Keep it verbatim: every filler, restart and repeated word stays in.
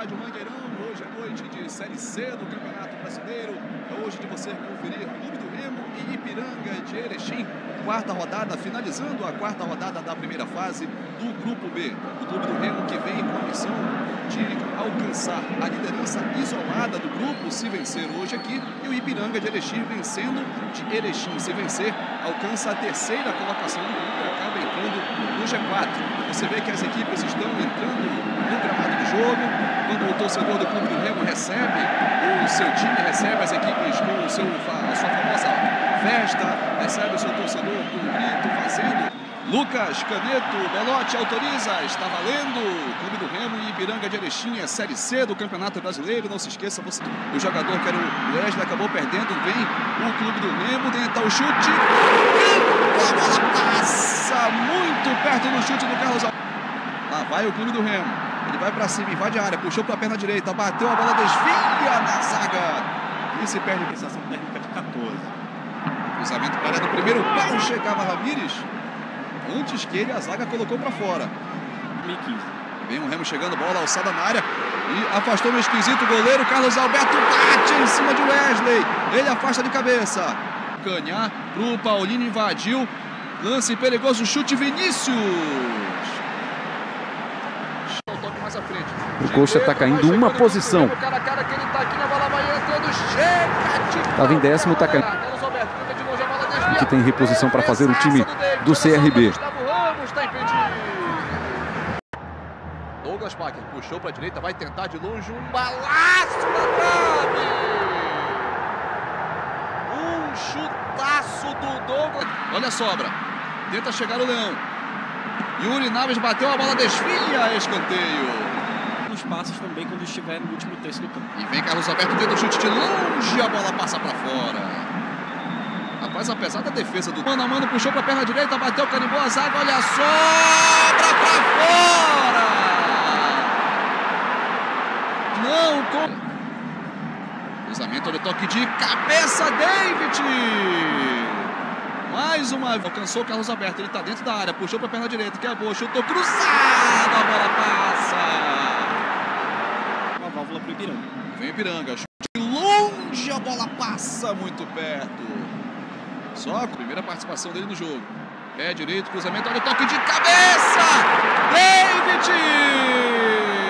Estádio Mangueirão. Hoje é noite de Série C do Campeonato Brasileiro. É hoje de você conferir Clube do Remo e Ipiranga de Erechim. Quarta rodada, finalizando a quarta rodada da primeira fase do Grupo B. O Clube do Remo que vem com a missão de alcançar a liderança isolada do grupo se vencer hoje aqui. E o Ipiranga de Erechim vencendo de Erechim. Se vencer, alcança a terceira colocação do grupo e acaba entrando no G quatro. Você vê que as equipes estão entrando no gramado do jogo. Quando o torcedor do Clube do Remo recebe, o seu time recebe as equipes com o seu, a sua famosa festa, recebe o seu torcedor com um grito fazendo. Lucas Caneto Belotti autoriza, está valendo. Clube do Remo e Ipiranga de Erechim, é Série C do Campeonato Brasileiro. Não se esqueça, você, o jogador que era o Wesley acabou perdendo. Vem o Clube do Remo, tenta o chute. A bola passa muito perto do chute do Carlos Alberto. Lá vai o Clube do Remo. Ele vai para cima, invade a área, puxou para a perna direita, bateu, a bola desvia na zaga. E se perde a sensação técnica de quatorze. Cruzamento para do primeiro pau, chegava Ramírez. Antes que ele, a zaga colocou para fora. dois mil e quinze. Vem o Remo chegando, bola alçada na área. E afastou no esquisito o goleiro. Carlos Alberto bate em cima de Wesley. Ele afasta de cabeça. Canhar pro Paulino, invadiu. Lance perigoso, chute Vinícius. Mais à frente. O Coxa está caindo uma posição. Cara a cara que ele tá aqui na bola, vai entrando, chega. Estava em décimo, está caindo. Que tem reposição para fazer o time do C R B. Douglas Packer puxou para a direita, vai tentar de longe um balaço na trave. Um chutaço do Douglas. Olha a sobra. Tenta chegar o Leão. Yuri Naves bateu, a bola desvia, escanteio. Nos passos também quando estiver no último terço do campo. E vem Carlos Alberto, tenta o chute de longe, a bola passa para fora. Rapaz, apesar da defesa do mano a mano, puxou para a perna direita, bateu, carimbou a zaga, olha a sobra para fora. Não, com... Cruzamento, olha o toque de cabeça, David. Mais uma vez, alcançou o Carlos Alberto, ele está dentro da área, puxou para a perna direita, que é boa, chutou cruzado, a bola passa. Uma válvula para o Ipiranga. Vem o Ipiranga, chute de longe, a bola passa muito perto. Só a primeira participação dele no jogo. Pé direito, cruzamento, olha o toque de cabeça! David!